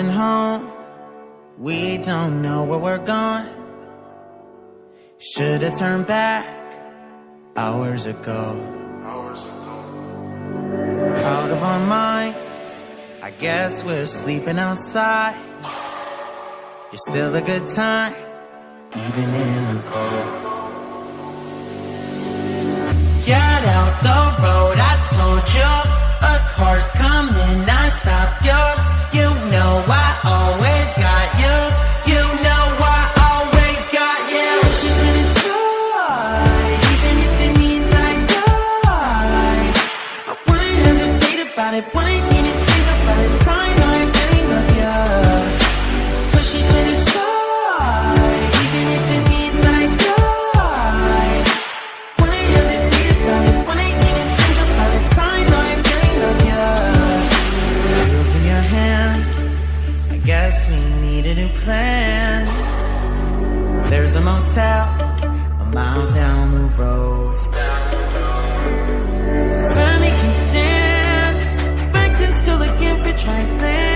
going home. We don't know where we're going. Should've turned back hours ago. Out of our minds, I guess we're sleeping outside. You're still a good time, even in the cold. Get out the road, I told you. A car's coming, I stop you. You know I always got you. You know I always got you. Push you to the side, even if it means I die. I wouldn't hesitate about it, wouldn't even think about it. I know I really love you. Push you to the side, even if it means I die. Wouldn't hesitate about it, wouldn't even think about it. I know I really love you. Wheels in your hands, I guess we need a new plan. There's a motel a mile down the road. Family can stand, back then still looking for trying plans.